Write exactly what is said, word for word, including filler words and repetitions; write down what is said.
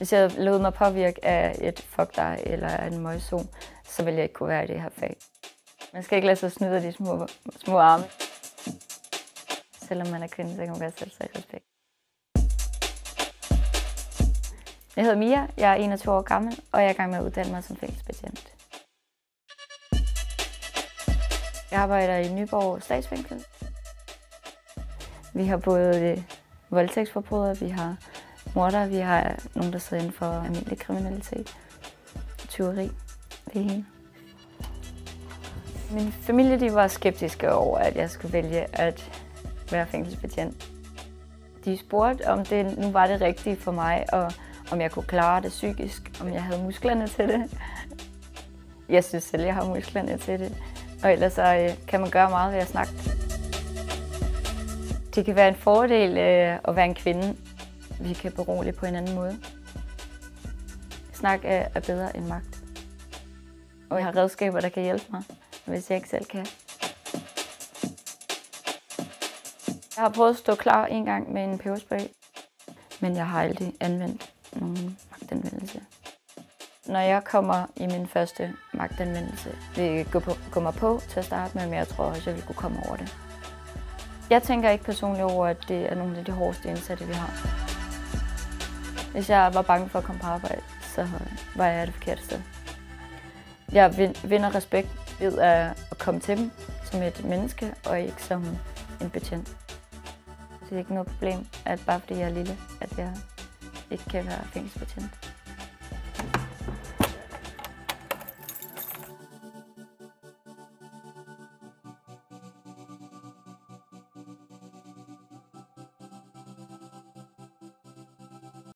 Hvis jeg lod mig påvirke af et fuck dig eller af en møgso, så ville jeg ikke kunne være i det her fag. Man skal ikke lade sig snyde af de små, små arme. Selvom man er kvinde, så kan man godt sætte sig i respekt. Jeg hedder Mia, jeg er enogtyve år gammel, og jeg er i gang med at uddanne mig som fængselsbetjent. Jeg arbejder i Nyborg Statsfængsel. Vi har både voldtægtsforbrydere, vi har mordere, vi har nogen, der sidder inden for almindelig kriminalitet, tyveri, det hele. Min familie de var skeptiske over, at jeg skulle vælge at være fængselsbetjent. De spurgte, om det nu var det rigtige for mig, og om jeg kunne klare det psykisk, om jeg havde musklerne til det. Jeg synes selv, jeg har musklerne til det, og ellers så kan man gøre meget ved at snakke. Det kan være en fordel at være en kvinde. Vi kan berolige på en anden måde. Snak er bedre end magt. Og jeg har redskaber, der kan hjælpe mig, hvis jeg ikke selv kan. Jeg har prøvet at stå klar en gang med en peberspray, men jeg har aldrig anvendt nogen magtanvendelse. Når jeg kommer i min første magtanvendelse, vil jeg gå, på, gå mig på til at starte med, men jeg tror også, jeg vil kunne komme over det. Jeg tænker ikke personligt over, at det er nogle af de hårdeste indsatte, vi har. Hvis jeg var bange for at komme på arbejde, så var jeg det forkerte sted. Jeg vinder respekt ved at komme til dem som et menneske, og ikke som en betjent. Det er ikke noget problem, at bare fordi jeg er lille, at jeg ikke kan være fængselsbetjent.